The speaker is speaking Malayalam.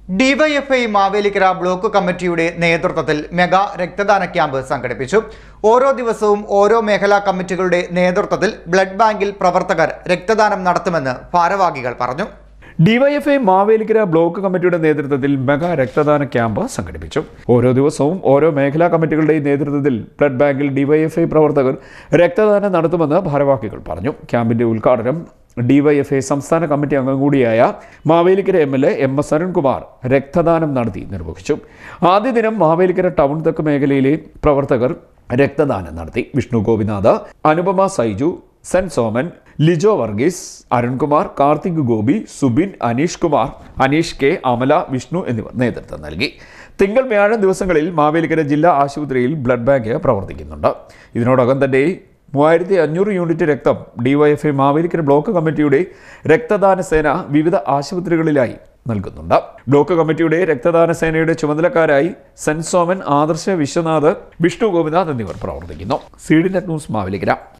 ഡിവൈഎഫ്ഐ മാവേലിക്കര ബ്ലോക്ക് കമ്മിറ്റിയുടെ നേതൃത്വത്തിൽ മെഗാ രക്തദാന ക്യാമ്പ് സംഘടിപ്പിച്ചു. ഓരോ ദിവസവും ഓരോ മേഖലാ കമ്മിറ്റികളുടെ നേതൃത്വത്തിൽ ബ്ലഡ് ബാങ്കിൽ പ്രവർത്തകർ രക്തദാനം നടത്തുമെന്ന് ഭാരവാഹികൾ പറഞ്ഞു. ഡിവൈഎഫ്ഐ മാവേലിക്കര ബ്ലോക്ക് കമ്മിറ്റിയുടെ നേതൃത്വത്തിൽ മെഗാ രക്തദാന ക്യാമ്പ് സംഘടിപ്പിച്ചു. ഓരോ ദിവസവും ഓരോ മേഖലാ കമ്മിറ്റികളുടെയും നേതൃത്വത്തിൽ ബ്ലഡ് ബാങ്കിൽ ഡിവൈഎഫ്ഐ പ്രവർത്തകർ രക്തദാനം നടത്തുമെന്ന് ഭാരവാഹികൾ പറഞ്ഞു. ക്യാമ്പിന്റെ ഉദ്ഘാടനം ഡിവൈഎഫ്ഐ സംസ്ഥാന കമ്മിറ്റി അംഗം കൂടിയായ മാവേലിക്കര എംഎൽഎ എം.എസ്. അരുൺകുമാർ രക്തദാനം നടത്തി നിർവഹിച്ചു. ആദ്യ ദിനം മാവേലിക്കര ടൗൺ തെക്ക് മേഖലയിലെ പ്രവർത്തകർ രക്തദാനം നടത്തി. വിഷ്ണു ഗോപിനാഥ്, അനുപമ സൈജു, സെൻ സോമൻ, ലിജോ വർഗീസ്, അരുൺകുമാർ, കാർത്തിക് ഗോപി, സുബിൻ, അനീഷ് കുമാർ, അനീഷ് കെ, അമല, വിഷ്ണു എന്നിവർ നേതൃത്വം നൽകി. തിങ്കൾ വ്യാഴം ദിവസങ്ങളിൽ മാവേലിക്കര ജില്ലാ ആശുപത്രിയിൽ ബ്ലഡ് ബാങ്ക് പ്രവർത്തിക്കുന്നുണ്ട്. ഇതിനോടകം തന്നെ 3500 യൂണിറ്റ് രക്തം ഡിവൈഎഫ്ഐ മാവേലിക്കര ബ്ലോക്ക് കമ്മിറ്റിയുടെ രക്തദാന സേന വിവിധ ആശുപത്രികളിലായി നൽകുന്നുണ്ട്. ബ്ലോക്ക് കമ്മിറ്റിയുടെ രക്തദാന സേനയുടെ ചുമതലക്കാരായി സെൻ സോമൻ, ആദർശ വിശ്വനാഥ്, വിഷ്ണു ഗോപിനാഥ് എന്നിവർ പ്രവർത്തിക്കുന്നു. C D net news Mavelikkara.